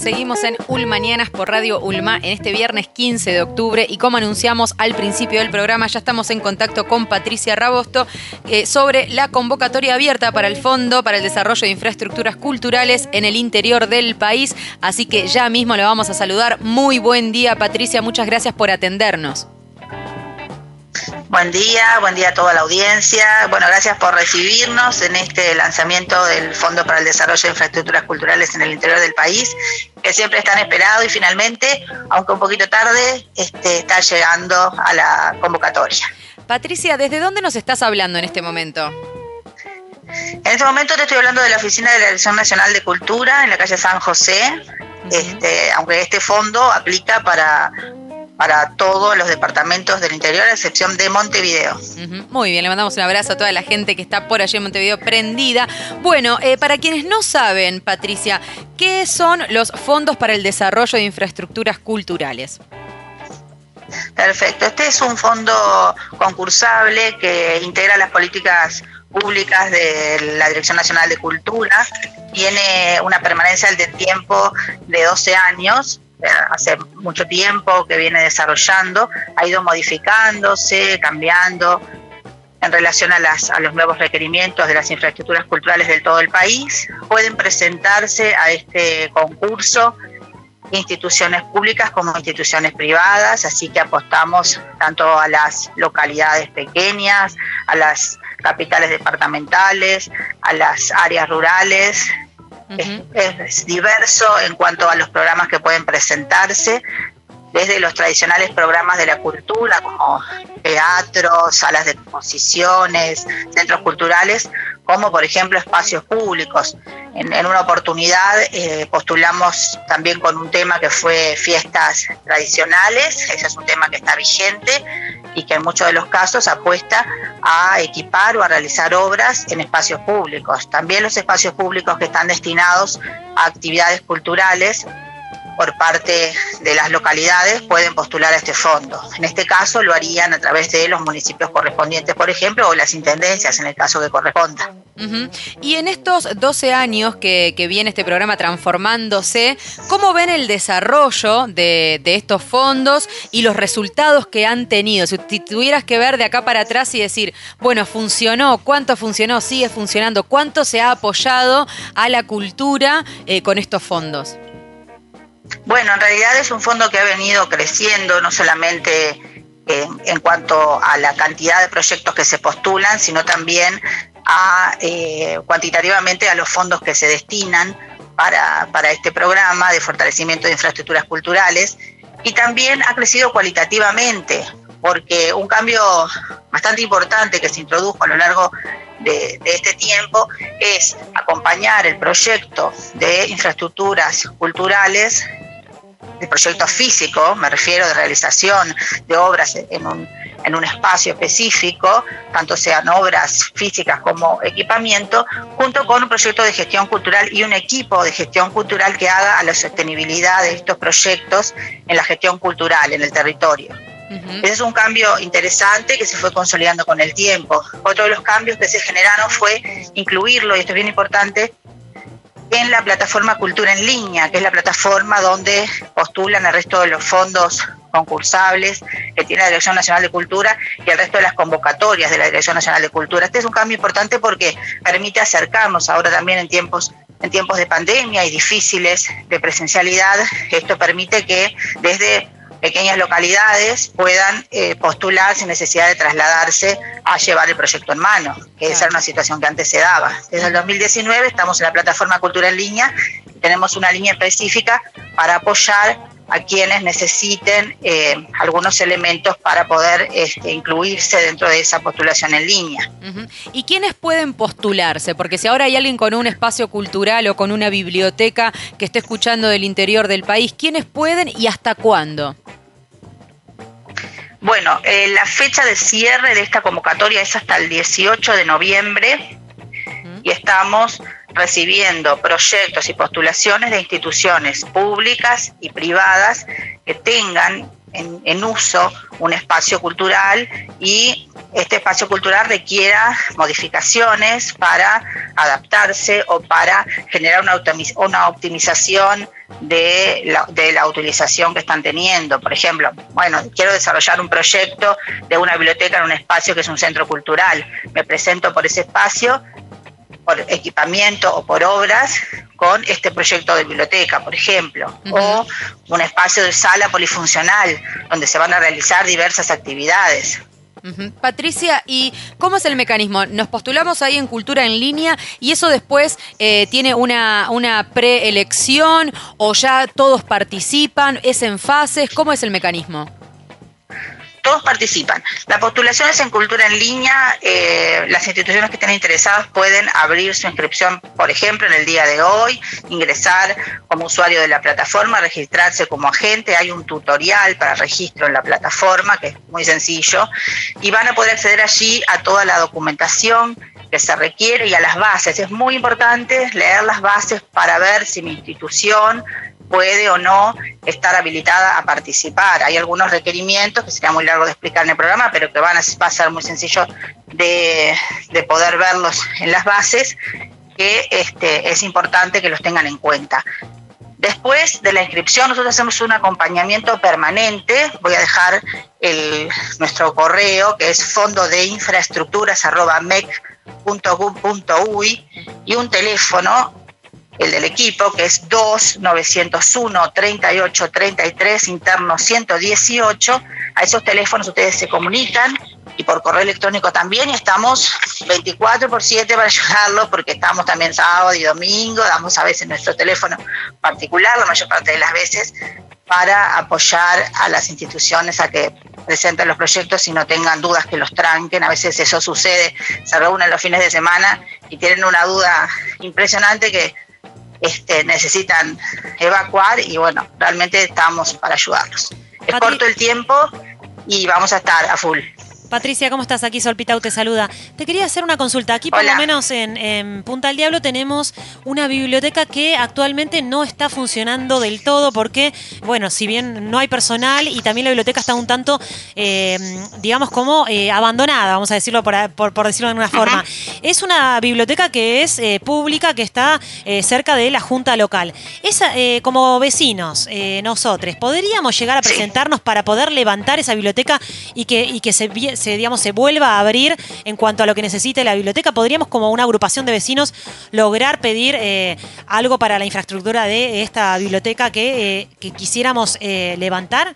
Seguimos en Ulmañanas por Radio Ulma en este viernes 15 de octubre y como anunciamos al principio del programa ya estamos en contacto con Patricia Rabosto sobre la convocatoria abierta para el Fondo para el Desarrollo de Infraestructuras Culturales en el interior del país, así que ya mismo le vamos a saludar. Muy buen día, Patricia, muchas gracias por atendernos. Buen día a toda la audiencia. Bueno, gracias por recibirnos en este lanzamiento del Fondo para el Desarrollo de Infraestructuras Culturales en el interior del país, que siempre es tan esperado y finalmente, aunque un poquito tarde, está llegando a la convocatoria. Patricia, ¿desde dónde nos estás hablando en este momento? En este momento te estoy hablando de la oficina de la Dirección Nacional de Cultura en la calle San José, aunque este fondo aplica para todos los departamentos del interior, a excepción de Montevideo. Muy bien, le mandamos un abrazo a toda la gente que está por allí en Montevideo prendida. Bueno, para quienes no saben, Patricia, ¿qué son los fondos para el desarrollo de infraestructuras culturales? Perfecto, este es un fondo concursable que integra las políticas públicas de la Dirección Nacional de Cultura. Tiene una permanencia del tiempo de 12 años. Hace mucho tiempo que viene desarrollando, ha ido modificándose, cambiando en relación a los nuevos requerimientos de las infraestructuras culturales de todo el país. Pueden presentarse a este concurso instituciones públicas como instituciones privadas, así que apostamos tanto a las localidades pequeñas, a las capitales departamentales, a las áreas rurales. Es diverso en cuanto a los programas que pueden presentarse, desde los tradicionales programas de la cultura como teatros, salas de exposiciones, centros culturales, como por ejemplo espacios públicos. En una oportunidad postulamos también con un tema que fue fiestas tradicionales. Ese es un tema que está vigente y que en muchos de los casos apuesta a equipar o a realizar obras en espacios públicos. También los espacios públicos que están destinados a actividades culturales por parte de las localidades pueden postular a este fondo. En este caso lo harían a través de los municipios correspondientes, por ejemplo, o las intendencias en el caso que corresponda. Y en estos 12 años que viene este programa transformándose, ¿cómo ven el desarrollo de estos fondos y los resultados que han tenido? Si tuvieras que ver de acá para atrás y decir, bueno, funcionó, ¿cuánto funcionó? ¿Sigue funcionando? ¿Cuánto se ha apoyado a la cultura con estos fondos? Bueno, en realidad es un fondo que ha venido creciendo, no solamente en cuanto a la cantidad de proyectos que se postulan, sino también cuantitativamente a los fondos que se destinan para este programa de fortalecimiento de infraestructuras culturales, y también ha crecido cualitativamente, porque un cambio bastante importante que se introdujo a lo largo de este tiempo es acompañar el proyecto de infraestructuras culturales, el proyecto físico, me refiero de realización de obras en un espacio específico, tanto sean obras físicas como equipamiento, junto con un proyecto de gestión cultural y un equipo de gestión cultural que haga a la sostenibilidad de estos proyectos en la gestión cultural en el territorio. Ese es un cambio interesante que se fue consolidando con el tiempo. Otro de los cambios que se generaron fue incluirlo, y esto es bien importante, en la plataforma Cultura en Línea, que es la plataforma donde postulan el resto de los fondos concursables que tiene la Dirección Nacional de Cultura y el resto de las convocatorias de la Dirección Nacional de Cultura. Este es un cambio importante porque permite acercarnos ahora también en tiempos de pandemia y difíciles de presencialidad. Esto permite que desde pequeñas localidades puedan postular sin necesidad de trasladarse a llevar el proyecto en mano, que esa era una situación que antes se daba. Desde el 2019 estamos en la plataforma Cultura en Línea y tenemos una línea específica para apoyar a quienes necesiten algunos elementos para poder incluirse dentro de esa postulación en línea. ¿Y quiénes pueden postularse? Porque si ahora hay alguien con un espacio cultural o con una biblioteca que esté escuchando del interior del país, ¿quiénes pueden y hasta cuándo? Bueno, la fecha de cierre de esta convocatoria es hasta el 18 de noviembre y estamos recibiendo proyectos y postulaciones de instituciones públicas y privadas que tengan en uso un espacio cultural y este espacio cultural requiera modificaciones para adaptarse o para generar una optimización de la utilización que están teniendo. Por ejemplo, bueno, quiero desarrollar un proyecto de una biblioteca en un espacio que es un centro cultural. Me presento por ese espacio, por equipamiento o por obras, con este proyecto de biblioteca, por ejemplo, o un espacio de sala polifuncional donde se van a realizar diversas actividades. Patricia, ¿y cómo es el mecanismo? Nos postulamos ahí en Cultura en Línea y eso después tiene una preelección o ya todos participan, es en fases, ¿cómo es el mecanismo? Todos participan. La postulación es en Cultura en Línea. Las instituciones que estén interesadas pueden abrir su inscripción, por ejemplo, en el día de hoy, ingresar como usuario de la plataforma, registrarse como agente. Hay un tutorial para registro en la plataforma, que es muy sencillo, y van a poder acceder allí a toda la documentación que se requiere y a las bases. Es muy importante leer las bases para ver si mi institución puede o no estar habilitada a participar. Hay algunos requerimientos que sería muy largo de explicar en el programa, pero que va a ser muy sencillo de poder verlos en las bases, que es importante que los tengan en cuenta. Después de la inscripción, nosotros hacemos un acompañamiento permanente. Voy a dejar nuestro correo, que es fondodeinfraestructuras@mec.gov.uy, y un teléfono, el del equipo, que es 2901-3833, interno 118. A esos teléfonos ustedes se comunican, y por correo electrónico también, y estamos 24/7 para ayudarlos, porque estamos también sábado y domingo, damos a veces nuestro teléfono particular, la mayor parte de las veces, para apoyar a las instituciones a que presenten los proyectos y no tengan dudas que los tranquen. A veces eso sucede, se reúnen los fines de semana y tienen una duda impresionante que necesitan evacuar, y bueno, realmente estamos para ayudarlos. Es corto el tiempo y vamos a estar a full. Patricia, ¿cómo estás? Aquí Sol Pitau te saluda. Te quería hacer una consulta. Aquí, por Hola. lo menos en Punta del Diablo, tenemos una biblioteca que actualmente no está funcionando del todo porque, bueno, si bien no hay personal y también la biblioteca está un tanto, digamos, como abandonada, vamos a decirlo por decirlo de alguna forma. Es una biblioteca que es pública, que está cerca de la Junta Local. Esa, como vecinos, nosotros, ¿podríamos llegar a presentarnos para poder levantar esa biblioteca y que se vuelva a abrir en cuanto a lo que necesite la biblioteca? ¿Podríamos, como una agrupación de vecinos, lograr pedir algo para la infraestructura de esta biblioteca que quisiéramos levantar?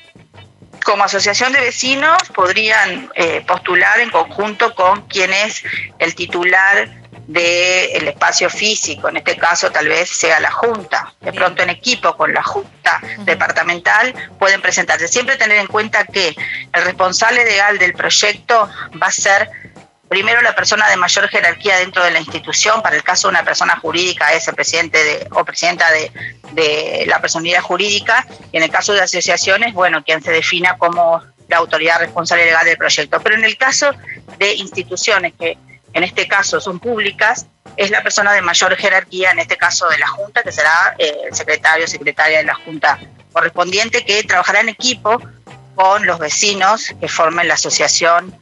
Como asociación de vecinos podrían postular en conjunto con quien es el titular del espacio físico. En este caso tal vez sea la Junta. De pronto en equipo con la Junta departamental pueden presentarse. Siempre tener en cuenta que el responsable legal del proyecto va a ser primero la persona de mayor jerarquía dentro de la institución. Para el caso de una persona jurídica es el presidente o presidenta de la personalidad jurídica, y en el caso de asociaciones, bueno, quien se defina como la autoridad responsable legal del proyecto. Pero en el caso de instituciones que en este caso son públicas, es la persona de mayor jerarquía, en este caso de la Junta, que será el secretario o secretaria de la Junta correspondiente, que trabajará en equipo con los vecinos que formen la asociación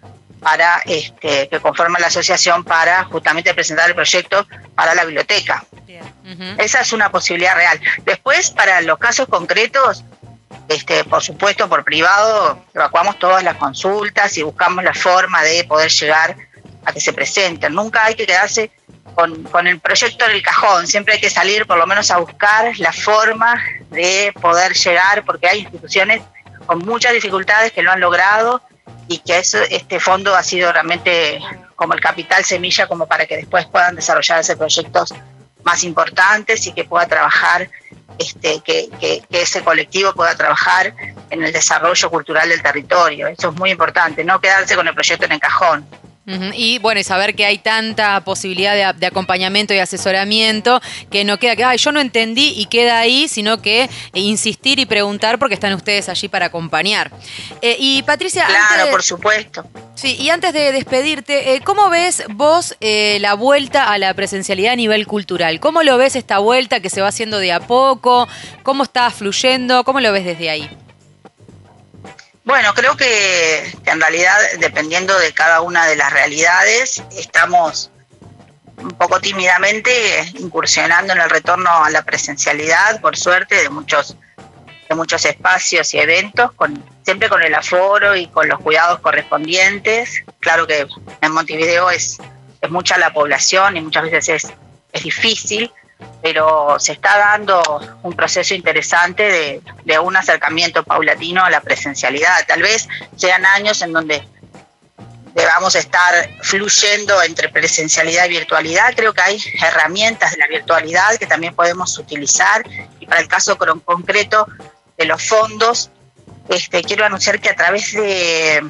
que conforman la asociación para justamente presentar el proyecto para la biblioteca. Esa es una posibilidad real. Después, para los casos concretos, por supuesto, por privado, evacuamos todas las consultas y buscamos la forma de poder llegar a que se presenten. Nunca hay que quedarse con el proyecto en el cajón, siempre hay que salir por lo menos a buscar la forma de poder llegar, porque hay instituciones con muchas dificultades que lo han logrado, y que este fondo ha sido realmente como el capital semilla como para que después puedan desarrollarse proyectos más importantes y que pueda trabajar, que ese colectivo pueda trabajar en el desarrollo cultural del territorio. Eso es muy importante, no quedarse con el proyecto en el cajón. Y bueno, y saber que hay tanta posibilidad de acompañamiento y asesoramiento, que no queda que yo no entendí y queda ahí, sino que insistir y preguntar, porque están ustedes allí para acompañar. Y Patricia, claro, por supuesto. Sí, y antes de despedirte, ¿cómo ves vos la vuelta a la presencialidad a nivel cultural? ¿Cómo lo ves esta vuelta que se va haciendo de a poco? ¿Cómo está fluyendo? ¿Cómo lo ves desde ahí? Bueno, creo que en realidad, dependiendo de cada una de las realidades, estamos un poco tímidamente incursionando en el retorno a la presencialidad, por suerte, de muchos espacios y eventos, siempre con el aforo y con los cuidados correspondientes. Claro que en Montevideo es mucha la población y muchas veces es difícil, pero se está dando un proceso interesante de un acercamiento paulatino a la presencialidad. Tal vez sean años en donde debamos estar fluyendo entre presencialidad y virtualidad. Creo que hay herramientas de la virtualidad que también podemos utilizar, y para el caso concreto de los fondos, quiero anunciar que a través de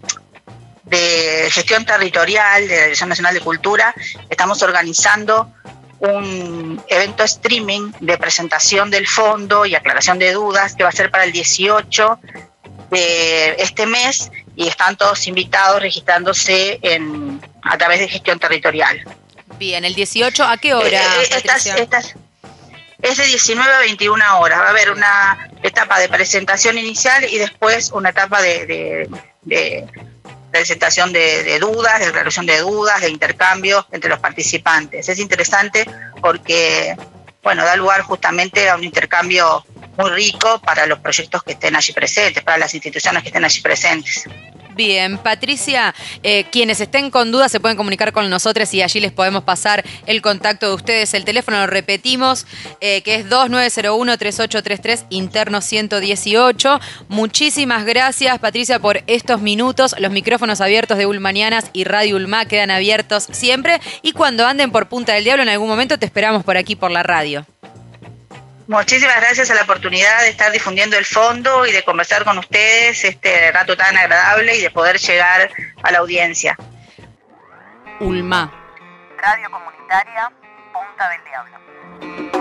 gestión territorial de la Dirección Nacional de Cultura estamos organizando un evento streaming de presentación del fondo y aclaración de dudas que va a ser para el 18 de este mes, y están todos invitados registrándose a través de gestión territorial. Bien, el 18, ¿a qué hora, Patricia? Es de 19 a 21 horas. Va a haber una etapa de presentación inicial y después una etapa de presentación de dudas, de aclaración de dudas, de intercambio entre los participantes. Es interesante porque, bueno, da lugar justamente a un intercambio muy rico para los proyectos que estén allí presentes, para las instituciones que estén allí presentes. Bien, Patricia, quienes estén con dudas se pueden comunicar con nosotros y allí les podemos pasar el contacto de ustedes. El teléfono lo repetimos, que es 2901-3833, interno 118. Muchísimas gracias, Patricia, por estos minutos. Los micrófonos abiertos de Ulmanianas y Radio Ulma quedan abiertos siempre. Y cuando anden por Punta del Diablo, en algún momento te esperamos por aquí, por la radio. Muchísimas gracias a la oportunidad de estar difundiendo el fondo y de conversar con ustedes este rato tan agradable y de poder llegar a la audiencia. Ulma. Radio Comunitaria Punta del Diablo.